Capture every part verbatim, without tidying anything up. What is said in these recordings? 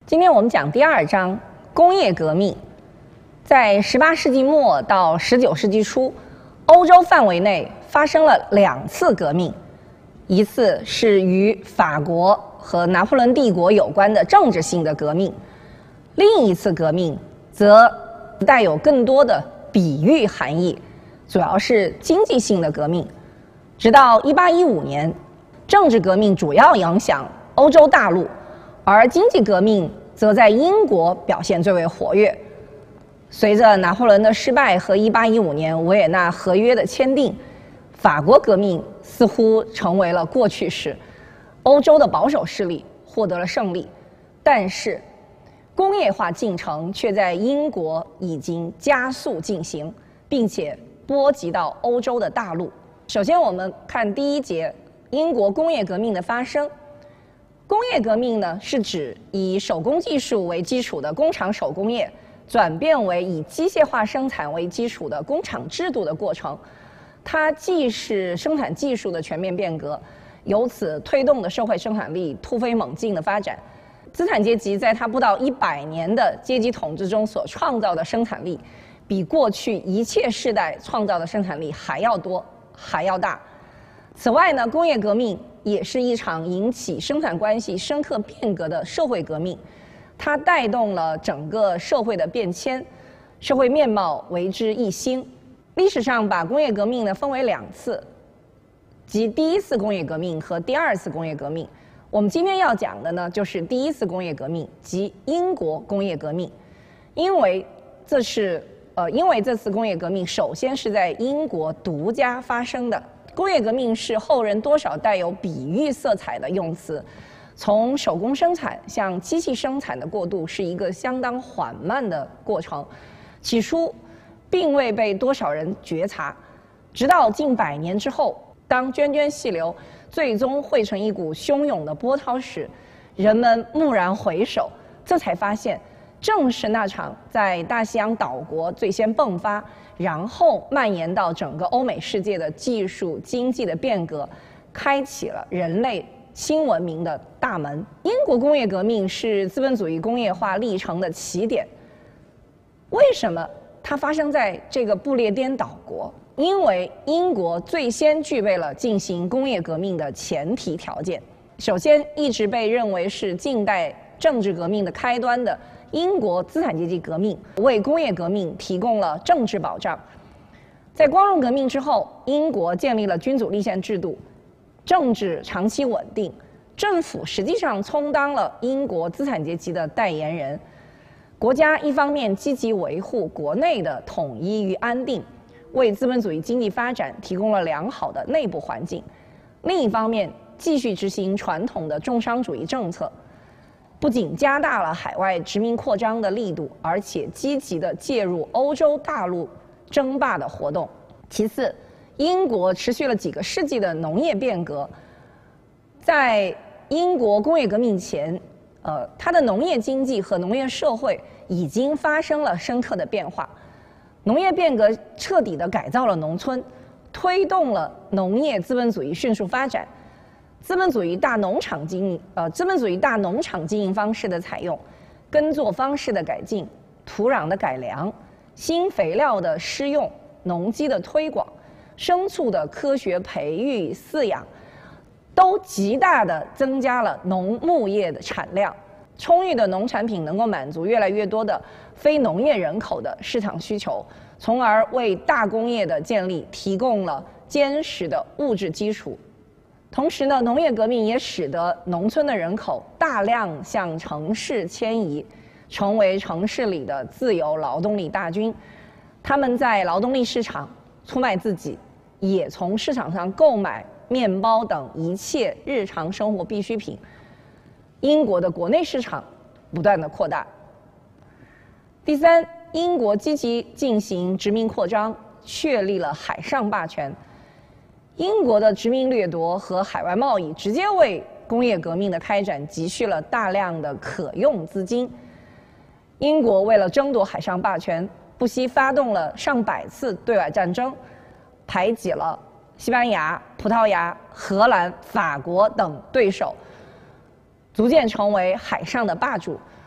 今天我们讲第二章工业革命。在十八世纪末到十九世纪初，欧洲范围内发生了两次革命，一次是与法国和拿破仑帝国有关的政治性的革命，另一次革命则带有更多的比喻含义，主要是经济性的革命。直到一八一五年，政治革命主要影响欧洲大陆，而经济革命则在英国表现最为活跃。随着拿破仑的失败和一八一五年维也纳合约的签订，法国革命似乎成为了过去式，欧洲的保守势力获得了胜利。但是，工业化进程却在英国已经加速进行，并且波及到欧洲的大陆。首先，我们看第一节英国工业革命的发生。工业革命呢，是指以手工技术为基础的工厂手工业转变为以机械化生产为基础的工厂制度的过程。它既是生产技术的全面变革，由此推动的社会生产力突飞猛进的发展。资产阶级在它不到一百年的阶级统治中所创造的生产力，比过去一切世代创造的生产力还要多，还要大。此外呢，工业革命也是一场引起生产关系深刻变革的社会革命，它带动了整个社会的变迁，社会面貌为之一新。历史上把工业革命呢分为两次，即第一次工业革命和第二次工业革命。我们今天要讲的呢，就是第一次工业革命，即英国工业革命。因为这是呃，因为这次工业革命首先是在英国独家发生的。工业革命是后人多少带有比喻色彩的用词，从手工生产向机器生产的过渡是一个相当缓慢的过程，起初并未被多少人觉察，直到近百年之后，当涓涓细流最终汇成一股汹涌的波涛时，人们蓦然回首，这才发现，正是那场在大西洋岛国最先迸发，然后蔓延到整个欧美世界的技术经济的变革，开启了人类新文明的大门。英国工业革命是资本主义工业化历程的起点。为什么它发生在这个不列颠岛国？因为英国最先具备了进行工业革命的前提条件。首先，一直被认为是近代政治革命的开端的英国资产阶级革命为工业革命提供了政治保障。在光荣革命之后，英国建立了君主立宪制度，政治长期稳定，政府实际上充当了英国资产阶级的代言人。国家一方面积极维护国内的统一与安定，为资本主义经济发展提供了良好的内部环境；另一方面，继续执行传统的重商主义政策，不仅加大了海外殖民扩张的力度，而且积极地介入欧洲大陆争霸的活动。其次，英国持续了几个世纪的农业变革。在英国工业革命前，呃，它的农业经济和农业社会已经发生了深刻的变化。农业变革彻底地改造了农村，推动了农业资本主义迅速发展。资本主义大农场经营，呃，资本主义大农场经营方式的采用，耕作方式的改进，土壤的改良，新肥料的施用，农机的推广，牲畜的科学培育饲养，都极大地增加了农牧业的产量。充裕的农产品能够满足越来越多的非农业人口的市场需求，从而为大工业的建立提供了坚实的物质基础。同时呢，农业革命也使得农村的人口大量向城市迁移，成为城市里的自由劳动力大军。他们在劳动力市场出卖自己，也从市场上购买面包等一切日常生活必需品。英国的国内市场不断的扩大。第三，英国积极进行殖民扩张，确立了海上霸权。英国的殖民掠夺和海外贸易直接为工业革命的开展积蓄了大量的可用资金。英国为了争夺海上霸权，不惜发动了上百次对外战争，排挤了西班牙、葡萄牙、荷兰、法国等对手，逐渐成为海上的霸主。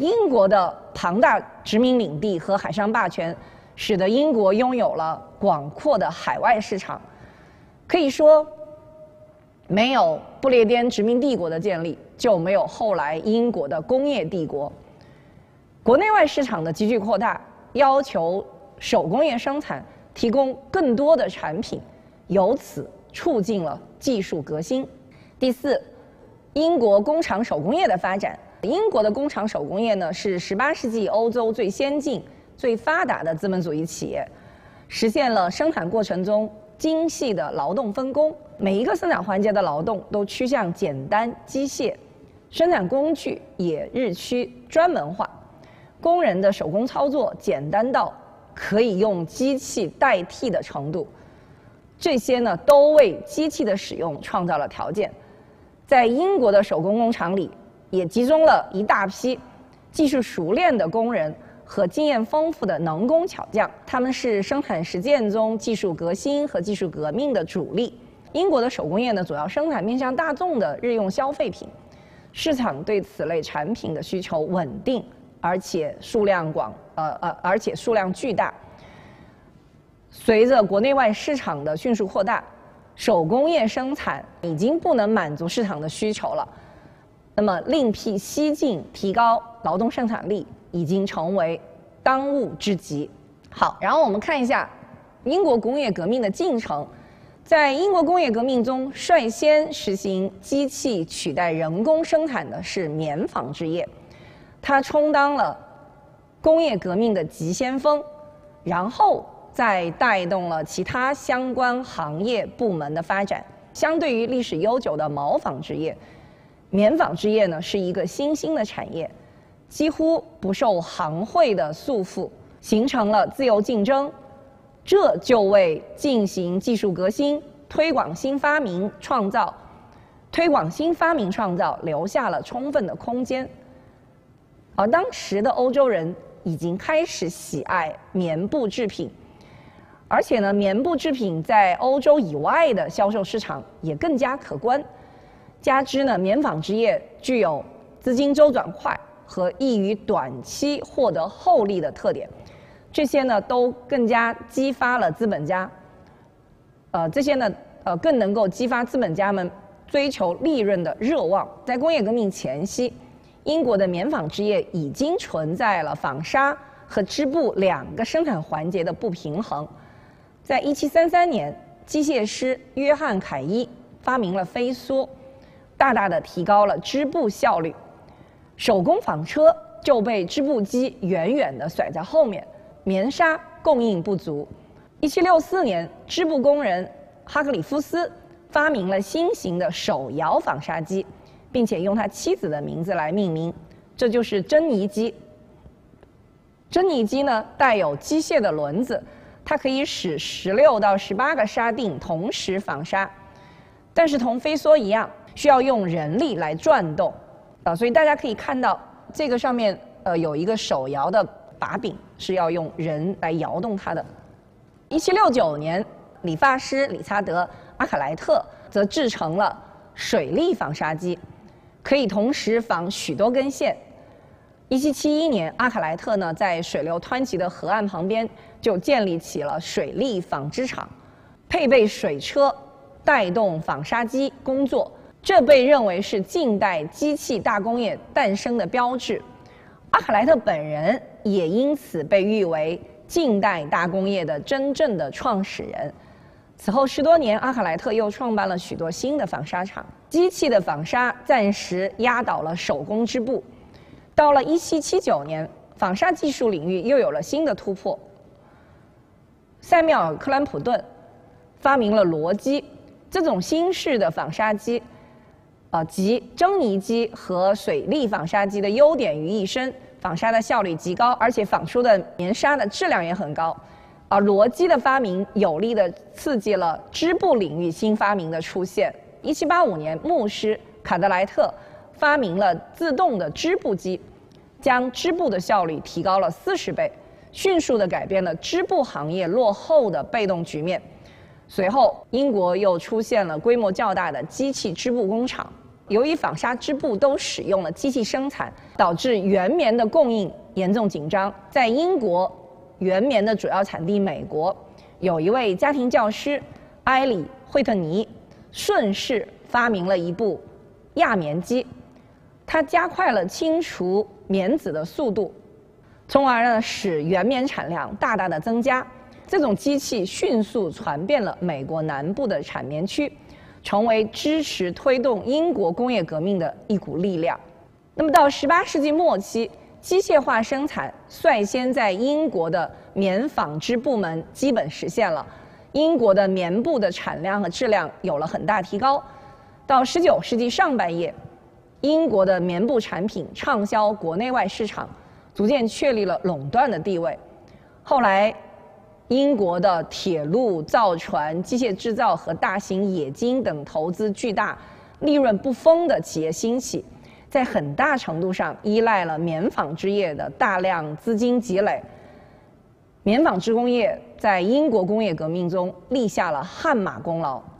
英国的庞大殖民领地和海上霸权，使得英国拥有了广阔的海外市场。可以说，没有不列颠殖民帝国的建立，就没有后来英国的工业帝国。国内外市场的急剧扩大，要求手工业生产提供更多的产品，由此促进了技术革新。第四，英国工厂手工业的发展。英国的工厂手工业呢，是十八世纪欧洲最先进、最发达的资本主义企业，实现了生产过程中精细的劳动分工，每一个生产环节的劳动都趋向简单机械，生产工具也日趋专门化，工人的手工操作简单到可以用机器代替的程度。这些呢，都为机器的使用创造了条件。在英国的手工工厂里，也集中了一大批技术熟练的工人和经验丰富的能工巧匠，他们是生产实践中技术革新和技术革命的主力。英国的手工业呢，主要生产面向大众的日用消费品，市场对此类产品的需求稳定，而且数量广，呃呃，而且数量巨大。随着国内外市场的迅速扩大，手工业生产已经不能满足市场的需求了。那么，另辟蹊径，提高劳动生产力，已经成为当务之急。好，然后我们看一下英国工业革命的进程。在英国工业革命中，率先实行机器取代人工生产的是棉纺织业，它充当了工业革命的急先锋，然后再带动了其他相关行业部门的发展。相对于历史悠久的毛纺织业，棉纺织业呢是一个新兴的产业，几乎不受行会的束缚，形成了自由竞争，这就为进行技术革新、推广新发明创造、推广新发明创造留下了充分的空间。而当时的欧洲人已经开始喜爱棉布制品，而且呢，棉布制品在欧洲以外的销售市场也更加可观。加之呢，棉纺织业具有资金周转快和易于短期获得厚利的特点，这些呢都更加激发了资本家，呃，这些呢呃更能够激发资本家们追求利润的热望。在工业革命前夕，英国的棉纺织业已经存在了纺纱和织布两个生产环节的不平衡。在一七三三年，机械师约翰凯伊发明了飞梭，大大的提高了织布效率，手工纺车就被织布机远远地甩在后面，棉纱供应不足。一七六四年，织布工人哈克里夫斯发明了新型的手摇纺纱机，并且用他妻子的名字来命名，这就是珍妮机。珍妮机呢带有机械的轮子，它可以使十六到十八个纱锭同时纺纱，但是同飞梭一样，需要用人力来转动，啊，所以大家可以看到这个上面呃有一个手摇的把柄，是要用人来摇动它的。一七六九年，理发师理查德·阿克莱特则制成了水力纺纱机，可以同时纺许多根线。一七七一年，阿克莱特呢在水流湍急的河岸旁边就建立起了水力纺织厂，配备水车，带动纺纱机工作。这被认为是近代机器大工业诞生的标志。阿克莱特本人也因此被誉为近代大工业的真正的创始人。此后十多年，阿克莱特又创办了许多新的纺纱厂。机器的纺纱暂时压倒了手工织布。到了一七七九年，纺纱技术领域又有了新的突破。塞缪尔·克兰普顿发明了螺机，这种新式的纺纱机，呃，集珍妮机和水力纺纱机的优点于一身，纺纱的效率极高，而且纺出的棉纱的质量也很高。而螺机的发明有力地刺激了织布领域新发明的出现。一七八五年，牧师卡德莱特发明了自动的织布机，将织布的效率提高了四十倍，迅速地改变了织布行业落后的被动局面。随后，英国又出现了规模较大的机器织布工厂。 由于纺纱织布都使用了机器生产，导致原棉的供应严重紧张。在英国原棉的主要产地美国，有一位家庭教师埃里·惠特尼，顺势发明了一部轧棉机，它加快了清除棉籽的速度，从而呢使原棉产量大大的增加。这种机器迅速传遍了美国南部的产棉区，成为支持推动英国工业革命的一股力量。那么到十八世纪末期，机械化生产率先在英国的棉纺织部门基本实现了，英国的棉布的产量和质量有了很大提高。到十九世纪上半叶，英国的棉布产品畅销国内外市场，逐渐确立了垄断的地位。后来，英国的铁路、造船、机械制造和大型冶金等投资巨大、利润不丰的企业兴起，在很大程度上依赖了棉纺织业的大量资金积累。棉纺织工业在英国工业革命中立下了汗马功劳。